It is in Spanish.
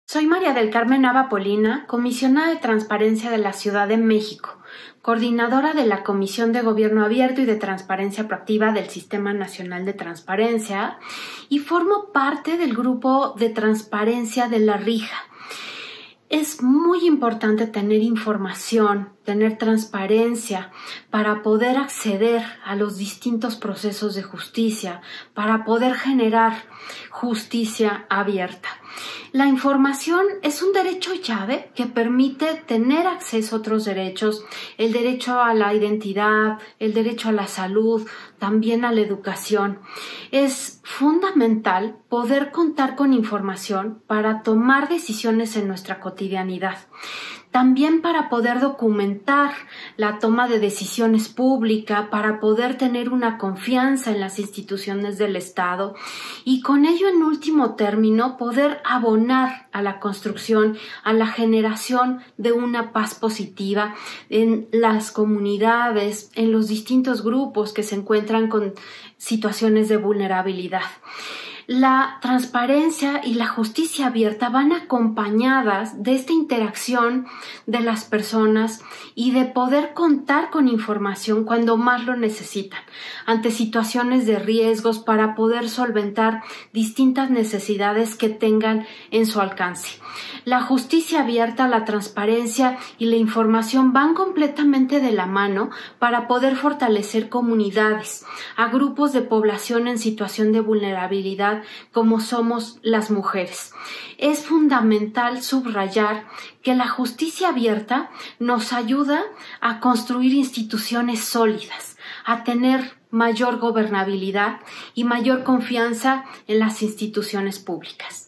Soy María del Carmen Nava Polina, comisionada de Transparencia de la Ciudad de México, coordinadora de la Comisión de Gobierno Abierto y de Transparencia Proactiva del Sistema Nacional de Transparencia y formo parte del grupo de transparencia de la RIJA. Es muy importante tener información, tener transparencia para poder acceder a los distintos procesos de justicia, para poder generar justicia abierta. La información es un derecho llave que permite tener acceso a otros derechos, el derecho a la identidad, el derecho a la salud, también a la educación. Es fundamental poder contar con información para tomar decisiones en nuestra cotidianidad. También para poder documentar la toma de decisiones públicas, para poder tener una confianza en las instituciones del Estado y con ello, en último término, poder abonar a la construcción, a la generación de una paz positiva en las comunidades, en los distintos grupos que se encuentran con situaciones de vulnerabilidad. La transparencia y la justicia abierta van acompañadas de esta interacción de las personas y de poder contar con información cuando más lo necesitan, ante situaciones de riesgos para poder solventar distintas necesidades que tengan en su alcance. La justicia abierta, la transparencia y la información van completamente de la mano para poder fortalecer comunidades, a grupos de población en situación de vulnerabilidad como somos las mujeres. Es fundamental subrayar que la justicia abierta nos ayuda a construir instituciones sólidas, a tener mayor gobernabilidad y mayor confianza en las instituciones públicas.